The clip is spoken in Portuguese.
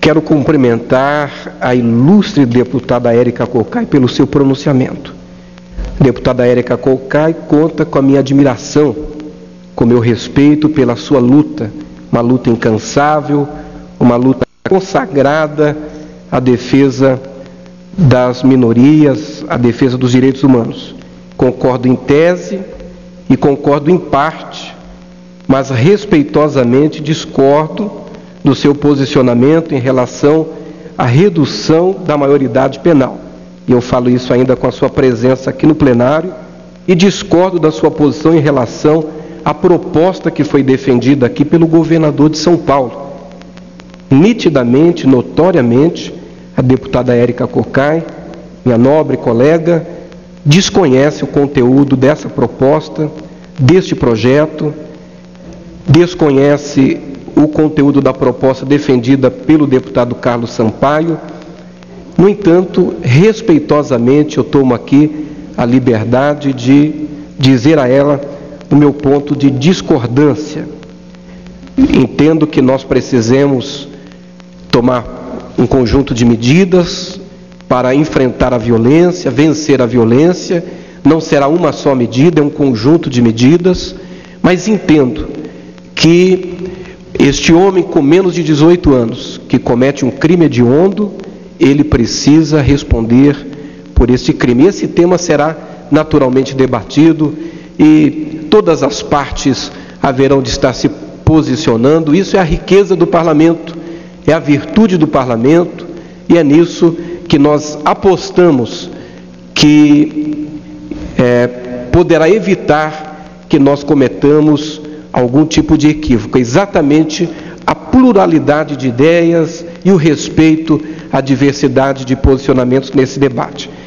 Quero cumprimentar a ilustre deputada Érica Cocai pelo seu pronunciamento. A deputada Érica Cocai conta com a minha admiração, com meu respeito pela sua luta, uma luta incansável, uma luta consagrada à defesa das minorias, à defesa dos direitos humanos. Concordo em tese e concordo em parte, mas respeitosamente discordo do seu posicionamento em relação à redução da maioridade penal. E eu falo isso ainda com a sua presença aqui no plenário, e discordo da sua posição em relação à proposta que foi defendida aqui pelo governador de São Paulo. Nitidamente, notoriamente, a deputada Érica Cocai, minha nobre colega, desconhece o conteúdo dessa proposta, deste projeto, desconhece o conteúdo da proposta defendida pelo deputado Carlos Sampaio. No entanto, respeitosamente, eu tomo aqui a liberdade de dizer a ela o meu ponto de discordância. Entendo que nós precisemos tomar um conjunto de medidas para enfrentar a violência, vencer a violência. Não será uma só medida, é um conjunto de medidas, mas entendo que este homem com menos de 18 anos, que comete um crime hediondo, ele precisa responder por este crime. Esse tema será naturalmente debatido e todas as partes haverão de estar se posicionando. Isso é a riqueza do parlamento, é a virtude do parlamento, e é nisso que nós apostamos que poderá evitar que nós cometamos algum tipo de equívoco. Exatamente a pluralidade de ideias e o respeito à diversidade de posicionamentos nesse debate.